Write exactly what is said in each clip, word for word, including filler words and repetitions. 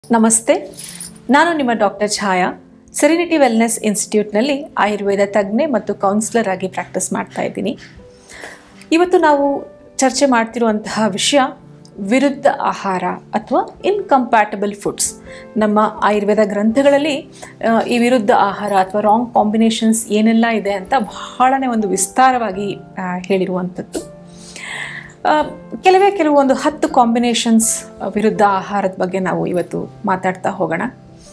ನಮಸ್ತೆ, ನಾನು ನಿಮ್ಮ ಡಾಕ್ಟರ್ ಛಾಯಾ. ಸೆರೆನಿಟಿ ವೆಲ್ನೆಸ್ ಇನ್ಸ್ಟಿಟ್ಯೂಟ್ನಲ್ಲಿ ಆಯುರ್ವೇದ ತಜ್ಞೆ ಮತ್ತು ಕೌನ್ಸಿಲರ್ ಆಗಿ ಪ್ರಾಕ್ಟೀಸ್ ಮಾಡ್ತಾ ಇದ್ದೀನಿ. ಇವತ್ತು ನಾವು ಚರ್ಚೆ ಮಾಡ್ತಿರುವಂತಹ ವಿಷಯ ವಿರುದ್ಧ ಆಹಾರ ಅಥವಾ ಇನ್ಕಂಪ್ಯಾಟಬಲ್ ಫುಡ್ಸ್. ನಮ್ಮ ಆಯುರ್ವೇದ ಗ್ರಂಥಗಳಲ್ಲಿ ಈ ವಿರುದ್ಧ ಆಹಾರ ಅಥವಾ ರಾಂಗ್ ಕಾಂಬಿನೇಷನ್ಸ್ ಏನೆಲ್ಲ ಇದೆ ಅಂತ ಬಹಳನೇ ಒಂದು ವಿಸ್ತಾರವಾಗಿ ಹೇಳಿರುವಂಥದ್ದು. ಕೆಲವೇ ಕೆಲವೊಂದು ಹತ್ತು ಕಾಂಬಿನೇಷನ್ಸ್ ವಿರುದ್ಧ ಆಹಾರದ ಬಗ್ಗೆ ನಾವು ಇವತ್ತು ಮಾತಾಡ್ತಾ ಹೋಗೋಣ.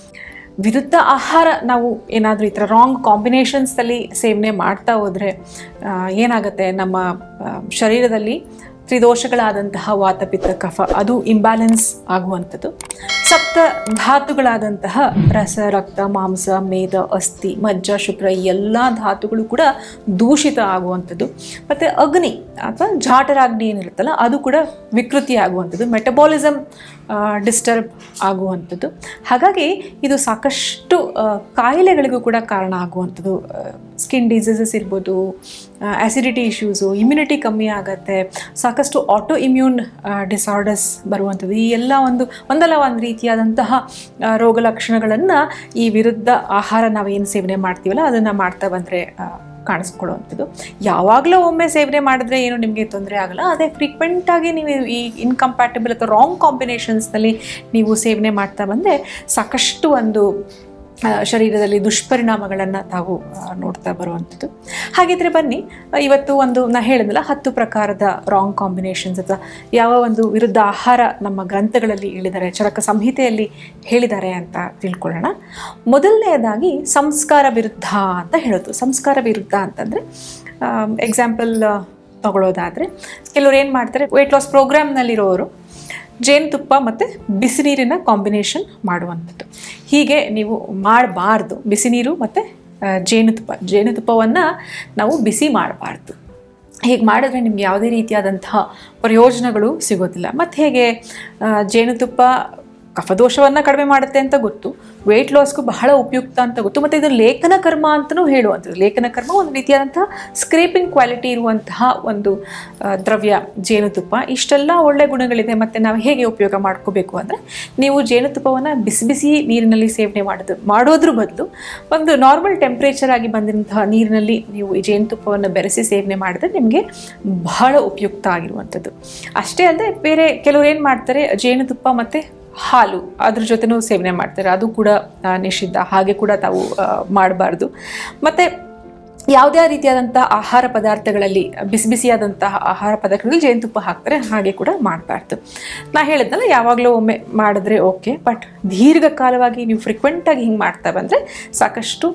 ವಿರುದ್ಧ ಆಹಾರ ನಾವು ಏನಾದರೂ ಈ ಥರ ರಾಂಗ್ ಕಾಂಬಿನೇಷನ್ಸಲ್ಲಿ ಸೇವನೆ ಮಾಡ್ತಾ ಹೋದರೆ ಏನಾಗುತ್ತೆ, ನಮ್ಮ ಶರೀರದಲ್ಲಿ ತ್ರಿದೋಷಗಳಾದಂತಹ ವಾತ ಪಿತ್ತ ಕಫ ಅದು ಇಂಬ್ಯಾಲೆನ್ಸ್ ಆಗುವಂಥದ್ದು. ಸಪ್ತ ಧಾತುಗಳಾದಂತಹ ರಸ, ರಕ್ತ, ಮಾಂಸ, ಮೇದ, ಅಸ್ಥಿ, ಮಜ್ಜ, ಶುಕ್ರ ಈ ಎಲ್ಲ ಧಾತುಗಳು ಕೂಡ ದೂಷಿತ ಆಗುವಂಥದ್ದು. ಮತ್ತು ಅಗ್ನಿ ಅಥವಾ ಜಾಠರಾಗ್ನಿ ಏನಿರುತ್ತಲ್ಲ ಅದು ಕೂಡ ವಿಕೃತಿ ಆಗುವಂಥದ್ದು, ಮೆಟಬಾಲಿಸಮ್ ಡಿಸ್ಟರ್ಬ್ ಆಗುವಂಥದ್ದು. ಹಾಗಾಗಿ ಇದು ಸಾಕಷ್ಟು ಕಾಯಿಲೆಗಳಿಗೂ ಕೂಡ ಕಾರಣ ಆಗುವಂಥದ್ದು. ಸ್ಕಿನ್ ಡಿಸೀಸಸ್ ಇರ್ಬೋದು, ಆ್ಯಸಿಡಿಟಿ ಇಶ್ಯೂಸು, ಇಮ್ಯುನಿಟಿ ಕಮ್ಮಿ ಆಗುತ್ತೆ, ಸಾಕಷ್ಟು ಆಟೋ ಇಮ್ಯೂನ್ ಡಿಸಾರ್ಡರ್ಸ್ ಬರುವಂಥದ್ದು. ಈ ಎಲ್ಲ ಒಂದು ಒಂದಲ್ಲ ಒಂದು ರೀತಿಯಾದಂತಹ ರೋಗ ಲಕ್ಷಣಗಳನ್ನು ಈ ವಿರುದ್ಧ ಆಹಾರ ನಾವು ಏನು ಸೇವನೆ ಮಾಡ್ತೀವಲ್ಲ ಅದನ್ನು ಮಾಡ್ತಾ ಬಂದರೆ ಕಾಣಿಸ್ಕೊಳ್ಳುವಂಥದ್ದು. ಯಾವಾಗಲೂ ಒಮ್ಮೆ ಸೇವನೆ ಮಾಡಿದ್ರೆ ಏನು ನಿಮಗೆ ತೊಂದರೆ ಆಗಲ್ಲ. ಅದೇ ಫ್ರೀಕ್ವೆಂಟಾಗಿ ನೀವು ಈ ಇನ್ಕಂಪ್ಯಾಟಬಲ್ ಅಥವಾ ರಾಂಗ್ ಕಾಂಬಿನೇಷನ್ಸ್ನಲ್ಲಿ ನೀವು ಸೇವನೆ ಮಾಡ್ತಾ ಬಂದರೆ ಸಾಕಷ್ಟು ಒಂದು ಶರೀರದಲ್ಲಿ ದುಷ್ಪರಿಣಾಮಗಳನ್ನು ತಾವು ನೋಡ್ತಾ ಬರುವಂಥದ್ದು. ಹಾಗಿದ್ರೆ ಬನ್ನಿ, ಇವತ್ತು ಒಂದು ನಾ ಹೇಳಿದ್ನಲ್ಲ ಹತ್ತು ಪ್ರಕಾರದ ರಾಂಗ್ ಕಾಂಬಿನೇಷನ್ಸ್ ಅಥವಾ ಯಾವ ಒಂದು ವಿರುದ್ಧ ಆಹಾರ ನಮ್ಮ ಗ್ರಂಥಗಳಲ್ಲಿ ಹೇಳಿದ್ದಾರೆ, ಚರಕ ಸಂಹಿತೆಯಲ್ಲಿ ಹೇಳಿದ್ದಾರೆ ಅಂತ ತಿಳ್ಕೊಳ್ಳೋಣ. ಮೊದಲನೆಯದಾಗಿ ಸಂಸ್ಕಾರ ವಿರುದ್ಧ ಅಂತ ಹೇಳೋದು. ಸಂಸ್ಕಾರ ವಿರುದ್ಧ ಅಂತಂದರೆ ಎಕ್ಸಾಂಪಲ್ ತಗೊಳ್ಳೋದಾದರೆ, ಕೆಲವ್ರು ಏನು ಮಾಡ್ತಾರೆ, ವೆಯ್ಟ್ ಲಾಸ್ ಪ್ರೋಗ್ರಾಮ್ನಲ್ಲಿರೋರು ಜೇನುತುಪ್ಪ ಮತ್ತು ಬಿಸಿ ನೀರಿನ ಕಾಂಬಿನೇಷನ್ ಮಾಡುವಂಥದ್ದು. ಹೀಗೆ ನೀವು ಮಾಡಬಾರ್ದು. ಬಿಸಿ ನೀರು ಮತ್ತು ಜೇನುತುಪ್ಪ ಜೇನುತುಪ್ಪವನ್ನು ನಾವು ಬಿಸಿ ಮಾಡಬಾರ್ದು. ಹೀಗೆ ಮಾಡಿದ್ರೆ ನಿಮ್ಗೆ ಯಾವುದೇ ರೀತಿಯಾದಂತಹ ಪ್ರಯೋಜನಗಳು ಸಿಗೋದಿಲ್ಲ. ಮತ್ತು ಹೇಗೆ ಜೇನುತುಪ್ಪ ಕಫದೋಷವನ್ನು ಕಡಿಮೆ ಮಾಡುತ್ತೆ ಅಂತ ಗೊತ್ತು, ವೆಯ್ಟ್ ಲಾಸ್ಗೂ ಬಹಳ ಉಪಯುಕ್ತ ಅಂತ ಗೊತ್ತು, ಮತ್ತು ಇದು ಲೇಖನ ಕರ್ಮ ಅಂತಲೂ ಹೇಳುವಂಥದ್ದು. ಲೇಖನ ಕರ್ಮ ಒಂದು ರೀತಿಯಾದಂತಹ ಸ್ಕ್ರೇಪಿಂಗ್ ಕ್ವಾಲಿಟಿ ಇರುವಂತಹ ಒಂದು ದ್ರವ್ಯ ಜೇನುತುಪ್ಪ. ಇಷ್ಟೆಲ್ಲ ಒಳ್ಳೆ ಗುಣಗಳಿದೆ. ಮತ್ತು ನಾವು ಹೇಗೆ ಉಪಯೋಗ ಮಾಡ್ಕೋಬೇಕು ಅಂದರೆ, ನೀವು ಜೇನುತುಪ್ಪವನ್ನು ಬಿಸಿ ಬಿಸಿ ನೀರಿನಲ್ಲಿ ಸೇವನೆ ಮಾಡೋದು ಮಾಡೋದ್ರ ಬದಲು ಒಂದು ನಾರ್ಮಲ್ ಟೆಂಪ್ರೇಚರ್ ಆಗಿ ಬಂದಿರುವಂತಹ ನೀರಿನಲ್ಲಿ ನೀವು ಈ ಜೇನುತುಪ್ಪವನ್ನು ಬೆರೆಸಿ ಸೇವನೆ ಮಾಡಿದ್ರೆ ನಿಮಗೆ ಬಹಳ ಉಪಯುಕ್ತ ಆಗಿರುವಂಥದ್ದು. ಅಷ್ಟೇ ಅಲ್ಲದೆ ಬೇರೆ ಕೆಲವರು ಏನು ಮಾಡ್ತಾರೆ, ಜೇನುತುಪ್ಪ ಮತ್ತು ಹಾಲು ಅದ್ರ ಜೊತೆನೂ ಸೇವನೆ ಮಾಡ್ತಾರೆ. ಅದು ಕೂಡ ನಿಷಿದ್ಧ. ಹಾಗೆ ಕೂಡ ತಾವು ಮಾಡಬಾರ್ದು. ಮತ್ತು ಯಾವುದೇ ರೀತಿಯಾದಂಥ ಆಹಾರ ಪದಾರ್ಥಗಳಲ್ಲಿ ಬಿಸಿ ಬಿಸಿಯಾದಂತಹ ಆಹಾರ ಪದಾರ್ಥಗಳಲ್ಲಿ ಜೇನುತುಪ್ಪ ಹಾಕ್ತಾರೆ, ಹಾಗೆ ಕೂಡ ಮಾಡಬಾರ್ದು. ನಾ ಹೇಳಿದ್ನಲ್ಲ, ಯಾವಾಗಲೂ ಒಮ್ಮೆ ಮಾಡಿದ್ರೆ ಓಕೆ, ಬಟ್ ದೀರ್ಘಕಾಲವಾಗಿ ನೀವು ಫ್ರೀಕ್ವೆಂಟಾಗಿ ಹಿಂಗೆ ಮಾಡ್ತಾ ಬಂದರೆ ಸಾಕಷ್ಟು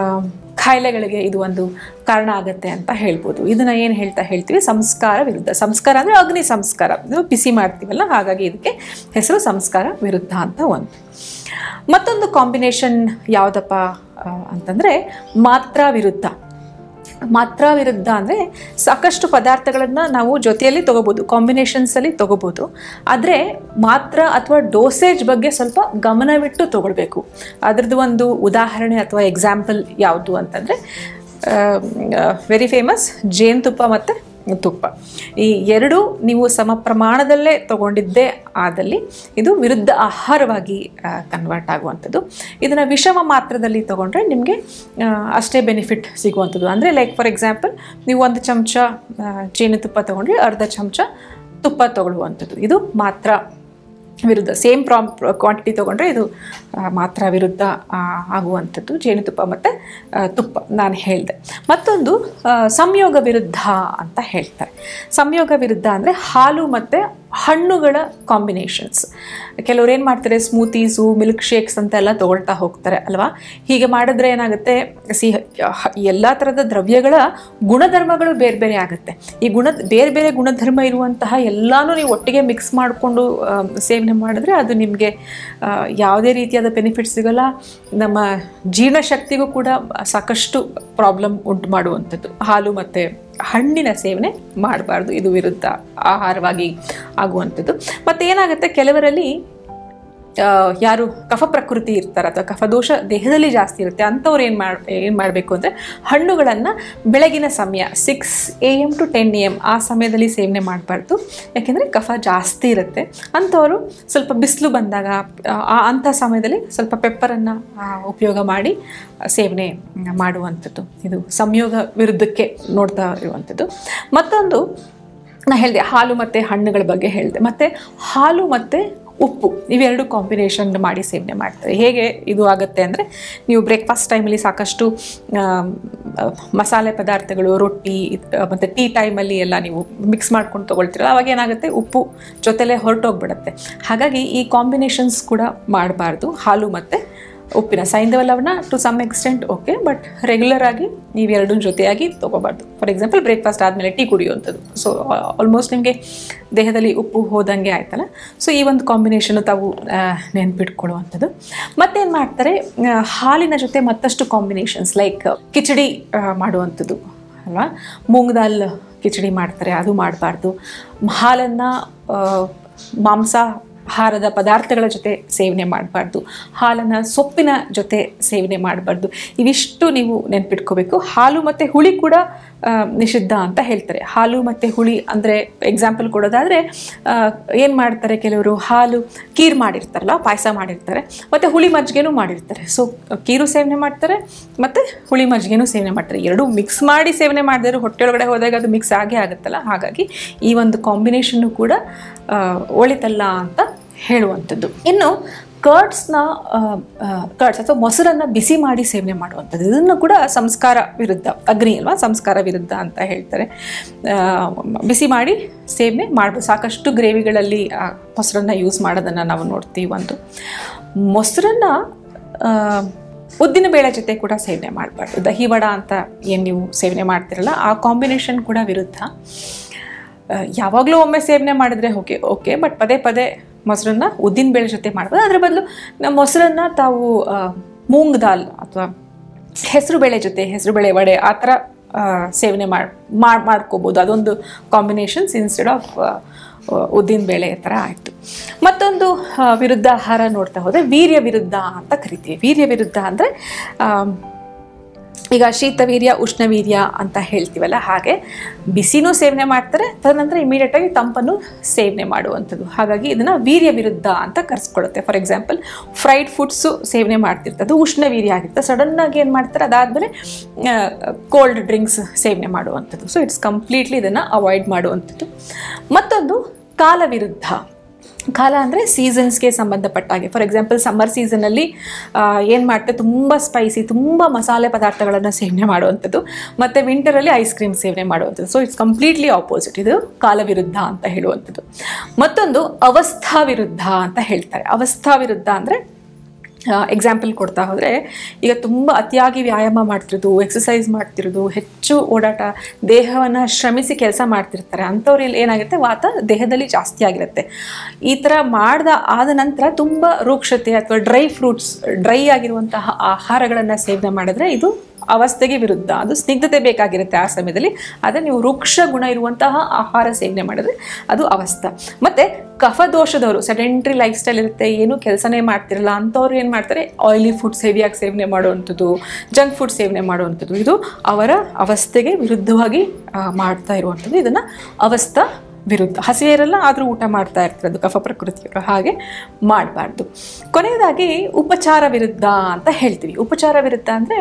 ಕಾಯಿಲೆಗಳಿಗೆ ಇದು ಒಂದು ಕಾರಣ ಆಗುತ್ತೆ ಅಂತ ಹೇಳ್ಬೋದು. ಇದನ್ನು ಏನು ಹೇಳ್ತಾ ಹೇಳ್ತೀವಿ, ಸಂಸ್ಕಾರ ವಿರುದ್ಧ. ಸಂಸ್ಕಾರ ಅಂದರೆ ಅಗ್ನಿ ಸಂಸ್ಕಾರ, ಇದು ಬಿಸಿ ಮಾಡ್ತೀವಲ್ಲ, ಹಾಗಾಗಿ ಇದಕ್ಕೆ ಹೆಸರು ಸಂಸ್ಕಾರ ವಿರುದ್ಧ ಅಂತ ಒಂದು. ಮತ್ತೊಂದು ಕಾಂಬಿನೇಷನ್ ಯಾವುದಪ್ಪ ಅಂತಂದರೆ ಮಾತ್ರಾ ವಿರುದ್ಧ. ಮಾತ್ರಾ ವಿರುದ್ಧ ಅಂದರೆ ಸಾಕಷ್ಟು ಪದಾರ್ಥಗಳನ್ನು ನಾವು ಜೊತೆಯಲ್ಲಿ ತೊಗೋಬೋದು, ಕಾಂಬಿನೇಷನ್ಸಲ್ಲಿ ತೊಗೋಬೋದು. ಆದರೆ ಮಾತ್ರಾ ಅಥವಾ ಡೋಸೇಜ್ ಬಗ್ಗೆ ಸ್ವಲ್ಪ ಗಮನವಿಟ್ಟು ತೊಗೊಳ್ಬೇಕು. ಅದರದ್ದು ಒಂದು ಉದಾಹರಣೆ ಅಥವಾ ಎಕ್ಸಾಂಪಲ್ ಯಾವುದು ಅಂತಂದರೆ, ವೆರಿ ಫೇಮಸ್ ಜೇನುತುಪ್ಪ ಮತ್ತು ತುಪ್ಪ. ಈ ಎರಡೂ ನೀವು ಸಮ ಪ್ರಮಾಣದಲ್ಲೇ ತಗೊಂಡಿದ್ದೇ ಆದಲ್ಲಿ ಇದು ವಿರುದ್ಧ ಆಹಾರವಾಗಿ ಕನ್ವರ್ಟ್ ಆಗುವಂಥದ್ದು. ಇದನ್ನು ವಿಷಮ ಮಾತ್ರದಲ್ಲಿ ತೊಗೊಂಡ್ರೆ ನಿಮಗೆ ಅಷ್ಟೇ ಬೆನಿಫಿಟ್ ಸಿಗುವಂಥದ್ದು. ಅಂದರೆ ಲೈಕ್ ಫಾರ್ ಎಕ್ಸಾಂಪಲ್, ನೀವು ಒಂದು ಚಮಚ ಜೇನುತುಪ್ಪ ತೊಗೊಂಡ್ರೆ ಅರ್ಧ ಚಮಚ ತುಪ್ಪ ತೊಗೊಳ್ಳುವಂಥದ್ದು. ಇದು ಮಾತ್ರ ವಿರುದ್ಧ. ಸೇಮ್ ಪ್ರಾಮ್ ಕ್ವಾಂಟಿಟಿ ತೊಗೊಂಡ್ರೆ ಇದು ಮಾತ್ರ ವಿರುದ್ಧ ಆಗುವಂಥದ್ದು, ಜೇನುತುಪ್ಪ ಮತ್ತು ತುಪ್ಪ ನಾನು ಹೇಳಿದೆ. ಮತ್ತೊಂದು ಸಂಯೋಗ ವಿರುದ್ಧ ಅಂತ ಹೇಳ್ತಾರೆ. ಸಂಯೋಗ ವಿರುದ್ಧ ಅಂದರೆ ಹಾಲು ಮತ್ತು ಹಣ್ಣುಗಳ ಕಾಂಬಿನೇಷನ್ಸ್. ಕೆಲವ್ರು ಏನು ಮಾಡ್ತಾರೆ, ಸ್ಮೂತೀಸು, ಮಿಲ್ಕ್ ಶೇಕ್ಸ್ ಅಂತೆಲ್ಲ ತೊಗೊಳ್ತಾ ಹೋಗ್ತಾರೆ ಅಲ್ವಾ. ಹೀಗೆ ಮಾಡಿದ್ರೆ ಏನಾಗುತ್ತೆ, ಸಿ ಎಲ್ಲ ಥರದ ದ್ರವ್ಯಗಳ ಗುಣಧರ್ಮಗಳು ಬೇರೆ ಬೇರೆ ಆಗುತ್ತೆ. ಈ ಗುಣ ಬೇರೆ ಬೇರೆ ಗುಣಧರ್ಮ ಇರುವಂತಹ ಎಲ್ಲನೂ ನೀವು ಒಟ್ಟಿಗೆ ಮಿಕ್ಸ್ ಮಾಡಿಕೊಂಡು ಸೇವನೆ ಮಾಡಿದ್ರೆ ಅದು ನಿಮಗೆ ಯಾವುದೇ ರೀತಿಯಾದ ಬೆನಿಫಿಟ್ ಸಿಗೋಲ್ಲ. ನಮ್ಮ ಜೀರ್ಣಶಕ್ತಿಗೂ ಕೂಡ ಸಾಕಷ್ಟು ಪ್ರಾಬ್ಲಮ್ ಉಂಟು ಮಾಡುವಂಥದ್ದು. ಹಾಲು ಮತ್ತು ಹಣ್ಣಿನ ಸೇವನೆ ಮಾಡಬಾರ್ದು, ಇದು ವಿರುದ್ಧ ಆಹಾರವಾಗಿ ಆಗುವಂಥದ್ದು. ಮತ್ತು ಏನಾಗುತ್ತೆ, ಕೆಲವರಲ್ಲಿ ಯಾರು ಕಫ ಪ್ರಕೃತಿ ಇರ್ತಾರೆ ಅಥವಾ ಕಫದೋಷ ದೇಹದಲ್ಲಿ ಜಾಸ್ತಿ ಇರುತ್ತೆ ಅಂಥವ್ರು ಏನು ಮಾಡಿ ಏನು ಮಾಡಬೇಕು ಅಂದರೆ ಹಣ್ಣುಗಳನ್ನು ಬೆಳಗಿನ ಸಮಯ six A M to ten A M ಆ ಸಮಯದಲ್ಲಿ ಸೇವನೆ ಮಾಡಬಾರ್ದು. ಯಾಕೆಂದರೆ ಕಫ ಜಾಸ್ತಿ ಇರುತ್ತೆ. ಅಂಥವರು ಸ್ವಲ್ಪ ಬಿಸಿಲು ಬಂದಾಗ ಅಂಥ ಸಮಯದಲ್ಲಿ ಸ್ವಲ್ಪ ಪೆಪ್ಪರನ್ನು ಉಪಯೋಗ ಮಾಡಿ ಸೇವನೆ ಮಾಡುವಂಥದ್ದು. ಇದು ಸಂಯೋಗ ವಿರುದ್ಧಕ್ಕೆ ನೋಡ್ತಾ ಇರುವಂಥದ್ದು. ಮತ್ತೊಂದು ನಾನು ಹೇಳಿದೆ ಹಾಲು ಮತ್ತು ಹಣ್ಣುಗಳ ಬಗ್ಗೆ ಹೇಳಿದೆ. ಮತ್ತು ಹಾಲು ಮತ್ತು ಉಪ್ಪು ಇವೆರಡು ಕಾಂಬಿನೇಷನ್ ಮಾಡಿ ಸೇವನೆ ಮಾಡ್ತಾರೆ. ಹೇಗೆ ಇದು ಆಗುತ್ತೆ ಅಂದರೆ ನೀವು ಬ್ರೇಕ್ಫಾಸ್ಟ್ ಟೈಮಲ್ಲಿ ಸಾಕಷ್ಟು ಮಸಾಲೆ ಪದಾರ್ಥಗಳು, ರೊಟ್ಟಿ ಮತ್ತು ಟೀ ಟೈಮಲ್ಲಿ ಎಲ್ಲ ನೀವು ಮಿಕ್ಸ್ ಮಾಡ್ಕೊಂಡು ತೊಗೊಳ್ತೀರಲ್ಲ, ಅವಾಗ ಏನಾಗುತ್ತೆ ಉಪ್ಪು ಜೊತೆಲೇ ಹೊರಟೋಗ್ಬಿಡುತ್ತೆ. ಹಾಗಾಗಿ ಈ ಕಾಂಬಿನೇಷನ್ಸ್ ಕೂಡ ಮಾಡಬಾರ್ದು. ಹಾಲು ಮತ್ತು ಉಪ್ಪಿನ ಸೈಂಧವ ಲವಣ to some extent okay, but regular ಆಗಿ ನೀವೆರಡೂ ಜೊತೆಯಾಗಿ ತೊಗೋಬಾರ್ದು. ಫಾರ್ ಎಕ್ಸಾಂಪಲ್ ಬ್ರೇಕ್ಫಾಸ್ಟ್ ಆದಮೇಲೆ ಟೀ ಕುಡಿಯುವಂಥದ್ದು. ಸೊ ಆಲ್ಮೋಸ್ಟ್ ನಿಮಗೆ ದೇಹದಲ್ಲಿ ಉಪ್ಪು ಹೋದಂಗೆ ಆಯ್ತಲ್ಲ. ಸೊ ಈ ಒಂದು ಕಾಂಬಿನೇಷನ್ನು ತಾವು ನೆನ್ಪಿಟ್ಕೊಳ್ಳುವಂಥದ್ದು. ಮತ್ತೇನು ಮಾಡ್ತಾರೆ, ಹಾಲಿನ ಜೊತೆ ಮತ್ತಷ್ಟು ಕಾಂಬಿನೇಷನ್ಸ್ ಲೈಕ್ ಕಿಚಡಿ ಮಾಡುವಂಥದ್ದು ಅಲ್ವಾ, ಮೂಂಗ್ ದಾಲ್ ಕಿಚಡಿ ಮಾಡ್ತಾರೆ, ಅದು ಮಾಡಬಾರ್ದು. ಹಾಲನ್ನು ಮಾಂಸ ಆಹಾರದ ಪದಾರ್ಥಗಳ ಜೊತೆ ಸೇವನೆ ಮಾಡಬಾರ್ದು. ಹಾಲನ್ನು ಸೊಪ್ಪಿನ ಜೊತೆ ಸೇವನೆ ಮಾಡಬಾರ್ದು. ಇವಿಷ್ಟು ನೀವು ನೆನ್ಪಿಟ್ಕೋಬೇಕು. ಹಾಲು ಮತ್ತು ಹುಳಿ ಕೂಡ ನಿಷಿದ್ಧ ಅಂತ ಹೇಳ್ತಾರೆ. ಹಾಲು ಮತ್ತು ಹುಳಿ ಅಂದರೆ ಎಕ್ಸಾಂಪಲ್ ಕೊಡೋದಾದರೆ ಏನು ಮಾಡ್ತಾರೆ, ಕೆಲವರು ಹಾಲು ಕೀರು ಮಾಡಿರ್ತಾರಲ್ಲ, ಪಾಯಸ ಮಾಡಿರ್ತಾರೆ, ಮತ್ತು ಹುಳಿ ಮಜ್ಜಿಗೆನೂ ಮಾಡಿರ್ತಾರೆ. ಸೊ ಕೀರು ಸೇವನೆ ಮಾಡ್ತಾರೆ ಮತ್ತು ಹುಳಿ ಮಜ್ಜಿಗೆನೂ ಸೇವನೆ ಮಾಡ್ತಾರೆ. ಎರಡೂ ಮಿಕ್ಸ್ ಮಾಡಿ ಸೇವನೆ ಮಾಡಿದ್ರೆ ಹೊಟ್ಟೆ ಒಳಗಡೆ ಹೋದಾಗ ಅದು ಮಿಕ್ಸ್ ಆಗೇ ಆಗುತ್ತಲ್ಲ. ಹಾಗಾಗಿ ಈ ಒಂದು ಕಾಂಬಿನೇಷನ್ನು ಕೂಡ ಒಳಿತಲ್ಲ ಅಂತ ಹೇಳುವಂಥದ್ದು. ಇನ್ನು ಕರ್ಡ್ಸ್ನ ಕರ್ಡ್ಸ್ ಅಥವಾ ಮೊಸರನ್ನು ಬಿಸಿ ಮಾಡಿ ಸೇವನೆ ಮಾಡುವಂಥದ್ದು, ಇದನ್ನು ಕೂಡ ಸಂಸ್ಕಾರ ವಿರುದ್ಧ, ಅಗ್ನಿ ಅಲ್ವಾ, ಸಂಸ್ಕಾರ ವಿರುದ್ಧ ಅಂತ ಹೇಳ್ತಾರೆ. ಬಿಸಿ ಮಾಡಿ ಸೇವನೆ ಮಾಡ್ಬೋದು. ಸಾಕಷ್ಟು ಗ್ರೇವಿಗಳಲ್ಲಿ ಮೊಸರನ್ನು ಯೂಸ್ ಮಾಡೋದನ್ನು ನಾವು ನೋಡ್ತೀವಿ. ಒಂದು ಮೊಸರನ್ನು ಉದ್ದಿನ ಬೇಳೆ ಜೊತೆ ಕೂಡ ಸೇವನೆ ಮಾಡಬಾರ್ದು. ದಹಿ ವಡ ಅಂತ ಏನು ನೀವು ಸೇವನೆ ಮಾಡ್ತಿರಲ್ಲ, ಆ ಕಾಂಬಿನೇಷನ್ ಕೂಡ ವಿರುದ್ಧ. ಯಾವಾಗಲೂ ಒಮ್ಮೆ ಸೇವನೆ ಮಾಡಿದ್ರೆ ಓಕೆ ಓಕೆ ಬಟ್ ಪದೇ ಪದೇ ಮೊಸರನ್ನ ಉದ್ದಿನ ಬೇಳೆ ಜೊತೆ ಮಾಡ್ಬೋದು. ಅದರ ಬದಲು ನಮ್ಮ ಮೊಸರನ್ನು ತಾವು ಮೂಂಗ್ ದಾಲ್ ಅಥವಾ ಹೆಸರು ಬೇಳೆ ಜೊತೆ, ಹೆಸರು ಬೇಳೆ ವಡೆ ಆ ಥರ ಸೇವನೆ ಮಾಡಿ ಮಾಡ್ಕೋಬೋದು. ಅದೊಂದು ಕಾಂಬಿನೇಷನ್ಸ್ ಇನ್ಸ್ಟೆಡ್ ಆಫ್ ಉದ್ದಿನ ಬೇಳೆ ಥರ ಆಯಿತು. ಮತ್ತೊಂದು ವಿರುದ್ಧ ಆಹಾರ ನೋಡ್ತಾ ಹೋದರೆ ವೀರ್ಯ ವಿರುದ್ಧ ಅಂತ ಕರಿತೀವಿ. ವೀರ್ಯ ವಿರುದ್ಧ ಅಂದರೆ ಈಗ ಶೀತವೀರ್ಯ ಉಷ್ಣವೀರ್ಯ ಅಂತ ಹೇಳ್ತೀವಲ್ಲ, ಹಾಗೆ ಬಿಸಿನೂ ಸೇವನೆ ಮಾಡ್ತಾರೆ, ತದನಂತರ ಇಮಿಡಿಯೇಟಾಗಿ ತಂಪನ್ನು ಸೇವನೆ ಮಾಡುವಂಥದ್ದು. ಹಾಗಾಗಿ ಇದನ್ನು ವೀರ್ಯ ವಿರುದ್ಧ ಅಂತ ಕರೆಸ್ಕೊಳ್ಳುತ್ತೆ. ಫಾರ್ ಎಕ್ಸಾಂಪಲ್ ಫ್ರೈಡ್ ಫುಡ್ಸು ಸೇವನೆ ಮಾಡ್ತಿರ್ತದೆ, ಅದು ಉಷ್ಣವೀರ್ಯ ಆಗಿರುತ್ತೆ. ಸಡನ್ನಾಗಿ ಏನು ಮಾಡ್ತಾರೆ, ಅದಾದಮೇಲೆ ಕೋಲ್ಡ್ ಡ್ರಿಂಕ್ಸ್ ಸೇವನೆ ಮಾಡುವಂಥದ್ದು. ಸೊ ಇಟ್ಸ್ ಕಂಪ್ಲೀಟ್ಲಿ ಇದನ್ನು ಅವಾಯ್ಡ್ ಮಾಡುವಂಥದ್ದು. ಮತ್ತೊಂದು ಕಾಲ ವಿರುದ್ಧ. ಕಾಲ ಅಂದರೆ ಸೀಸನ್ಸ್ಗೆ ಸಂಬಂಧಪಟ್ಟ ಹಾಗೆ. ಫಾರ್ ಎಕ್ಸಾಂಪಲ್ ಸಮ್ಮರ್ ಸೀಸನಲ್ಲಿ ಏನು ಮಾಡ್ತಾರೆ, ತುಂಬ ಸ್ಪೈಸಿ, ತುಂಬ ಮಸಾಲೆ ಪದಾರ್ಥಗಳನ್ನು ಸೇವನೆ ಮಾಡುವಂಥದ್ದು, ಮತ್ತು ವಿಂಟರಲ್ಲಿ ಐಸ್ ಕ್ರೀಮ್ ಸೇವನೆ ಮಾಡುವಂಥದ್ದು. So it's completely opposite. ಇದು ಕಾಲ ವಿರುದ್ಧ ಅಂತ ಹೇಳುವಂಥದ್ದು. ಮತ್ತೊಂದು ಅವಸ್ಥಾ ವಿರುದ್ಧ ಅಂತ ಹೇಳ್ತಾರೆ. ಅವಸ್ಥಾ ವಿರುದ್ಧ ಅಂದರೆ ಎಕ್ಸಾಂಪಲ್ ಕೊಡ್ತಾ ಹೋದರೆ, ಈಗ ತುಂಬ ಅತಿಯಾಗಿ ವ್ಯಾಯಾಮ ಮಾಡ್ತಿರೋದು, ಎಕ್ಸಸೈಸ್ ಮಾಡ್ತಿರೋದು, ಹೆಚ್ಚು ಓಡಾಟ, ದೇಹವನ್ನು ಶ್ರಮಿಸಿ ಕೆಲಸ ಮಾಡ್ತಿರ್ತಾರೆ, ಅಂಥವ್ರಲ್ಲಿ ಏನಾಗುತ್ತೆ, ವಾತ ದೇಹದಲ್ಲಿ ಜಾಸ್ತಿ ಆಗಿರುತ್ತೆ. ಈ ಥರ ಮಾಡ್ದ ಆದ ನಂತರ ತುಂಬ ರೂಕ್ಷತೆ ಅಥವಾ ಡ್ರೈ ಫ್ರೂಟ್ಸ್, ಡ್ರೈ ಆಗಿರುವಂತಹ ಆಹಾರಗಳನ್ನು ಸೇವನೆ ಮಾಡಿದ್ರೆ ಇದು ಅವಸ್ಥೆಗೆ ವಿರುದ್ಧ. ಅದು ಸ್ನಿಗ್ಧತೆ ಬೇಕಾಗಿರುತ್ತೆ ಆ ಸಮಯದಲ್ಲಿ, ಆದರೆ ನೀವು ವೃಕ್ಷ ಗುಣ ಇರುವಂತಹ ಆಹಾರ ಸೇವನೆ ಮಾಡಿದ್ರೆ ಅದು ಅವಸ್ಥೆ. ಮತ್ತು ಕಫದೋಷದವರು, ಸೆಡೆಂಟ್ರಿ ಲೈಫ್ ಸ್ಟೈಲ್ ಇರುತ್ತೆ, ಏನು ಕೆಲಸನೇ ಮಾಡ್ತಿರಲ್ಲ ಅಂಥವ್ರು ಏನು ಮಾಡ್ತಾರೆ, ಆಯಿಲಿ ಫುಡ್ಸ್ ಹೆವಿಯಾಗಿ ಸೇವನೆ ಮಾಡುವಂಥದ್ದು, ಜಂಕ್ ಫುಡ್ ಸೇವನೆ ಮಾಡುವಂಥದ್ದು, ಇದು ಅವರ ಅವಸ್ಥೆಗೆ ವಿರುದ್ಧವಾಗಿ ಮಾಡ್ತಾ ಇರುವಂಥದ್ದು. ಇದನ್ನು ಅವಸ್ಥಾ ವಿರುದ್ಧ. ಹಸಿವೆ ಇರಲ್ಲ ಆದರೂ ಊಟ ಮಾಡ್ತಾ ಇರ್ತಾರೆ, ಅದು ಕಫ ಪ್ರಕೃತಿಯವರು, ಹಾಗೆ ಮಾಡಬಾರ್ದು. ಕೊನೆಯದಾಗಿ ಉಪಚಾರ ವಿರುದ್ಧ ಅಂತ ಹೇಳ್ತೀವಿ. ಉಪಚಾರ ವಿರುದ್ಧ ಅಂದರೆ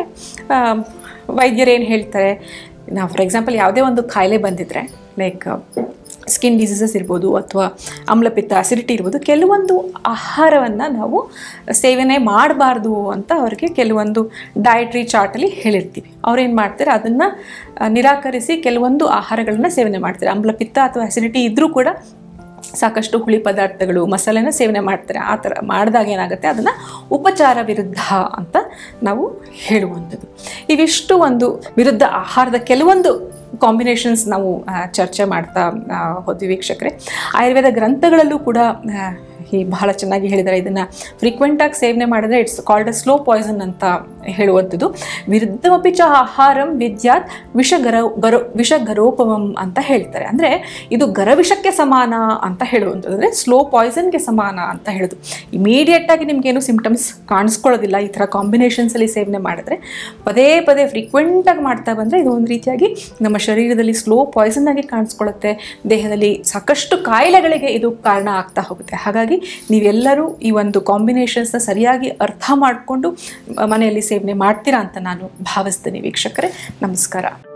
ವೈದ್ಯರು ಏನು ಹೇಳ್ತಾರೆ, ನಾವು ಫಾರ್ ಎಕ್ಸಾಂಪಲ್ ಯಾವುದೇ ಒಂದು ಕಾಯಿಲೆ ಬಂದಿದ್ದರೆ, ಲೈಕ್ ಸ್ಕಿನ್ ಡಿಸೀಸಸ್ ಇರ್ಬೋದು ಅಥವಾ ಆಮ್ಲಪಿತ್ತ, ಅಸಿಡಿಟಿ ಇರ್ಬೋದು, ಕೆಲವೊಂದು ಆಹಾರವನ್ನು ನಾವು ಸೇವನೆ ಮಾಡಬಾರ್ದು ಅಂತ ಅವ್ರಿಗೆ ಕೆಲವೊಂದು ಡಯಟ್ರಿ ಚಾರ್ಟಲ್ಲಿ ಹೇಳಿರ್ತೀವಿ. ಅವ್ರೇನು ಮಾಡ್ತಾರೆ, ಅದನ್ನು ನಿರಾಕರಿಸಿ ಕೆಲವೊಂದು ಆಹಾರಗಳನ್ನು ಸೇವನೆ ಮಾಡ್ತಾರೆ. ಆಮ್ಲಪಿತ್ತ ಅಥವಾ ಅಸಿಡಿಟಿ ಇದ್ದರೂ ಕೂಡ ಸಾಕಷ್ಟು ಹುಳಿ ಪದಾರ್ಥಗಳು, ಮಸಾಲೆನ ಸೇವನೆ ಮಾಡ್ತಾರೆ. ಆ ಥರ ಮಾಡಿದಾಗ ಏನಾಗುತ್ತೆ, ಅದನ್ನು ಉಪಚಾರ ವಿರುದ್ಧ ಅಂತ ನಾವು ಹೇಳುವಂಥದ್ದು. ಇವಿಷ್ಟು ಒಂದು ವಿರುದ್ಧ ಆಹಾರದ ಕೆಲವೊಂದು ಕಾಂಬಿನೇಷನ್ಸ್ ನಾವು ಚರ್ಚೆ ಮಾಡ್ತಾ ಹೋದ್ವಿ ವೀಕ್ಷಕರೇ. ಆಯುರ್ವೇದ ಗ್ರಂಥಗಳಲ್ಲೂ ಕೂಡ ಈ ಬಹಳ ಚೆನ್ನಾಗಿ ಹೇಳಿದ್ದಾರೆ. ಇದನ್ನು ಫ್ರೀಕ್ವೆಂಟಾಗಿ ಸೇವನೆ ಮಾಡಿದ್ರೆ it's called a slow poison ಅಂತ ಹೇಳುವಂಥದ್ದು. ವಿರುದ್ಧಮಪಿ ಚ ಆಹಾರಂ ವಿದ್ಯಾತ್ ವಿಷಗರ ಗರೋ ವಿಷಗರೋಪಮಂ ಅಂತ ಹೇಳ್ತಾರೆ. ಅಂದರೆ ಇದು ಗರವಿಷಕ್ಕೆ ಸಮಾನ ಅಂತ ಹೇಳುವಂಥದ್ದು, ಅಂದರೆ ಸ್ಲೋ ಪಾಯ್ಸನ್ಗೆ ಸಮಾನ ಅಂತ ಹೇಳೋದು. ಇಮಿಡಿಯೇಟಾಗಿ ನಿಮಗೇನು ಸಿಂಪ್ಟಮ್ಸ್ ಕಾಣಿಸ್ಕೊಳ್ಳೋದಿಲ್ಲ ಈ ಥರ ಕಾಂಬಿನೇಷನ್ಸಲ್ಲಿ ಸೇವನೆ ಮಾಡಿದ್ರೆ. ಪದೇ ಪದೇ ಫ್ರೀಕ್ವೆಂಟಾಗಿ ಮಾಡ್ತಾ ಬಂದರೆ ಇದು ಒಂದು ರೀತಿಯಾಗಿ ನಮ್ಮ ಶರೀರದಲ್ಲಿ ಸ್ಲೋ ಪಾಯ್ಸನ್ ಆಗಿ ಕಾಣಿಸ್ಕೊಳ್ಳುತ್ತೆ. ದೇಹದಲ್ಲಿ ಸಾಕಷ್ಟು ಕಾಯಿಲೆಗಳಿಗೆ ಇದು ಕಾರಣ ಆಗ್ತಾ ಹೋಗುತ್ತೆ. ಹಾಗಾಗಿ ನೀವೆಲ್ಲರೂ ಈ ಒಂದು ಕಾಂಬಿನೇಷನ್ಸ್ನ ಸರಿಯಾಗಿ ಅರ್ಥ ಮಾಡಿಕೊಂಡು ಮನೆಯಲ್ಲಿ ಸೇವನೆ ಮಾಡ್ತೀರಾ ಅಂತ ನಾನು ಭಾವಿಸ್ತೀನಿ. ವೀಕ್ಷಕರೇ, ನಮಸ್ಕಾರ.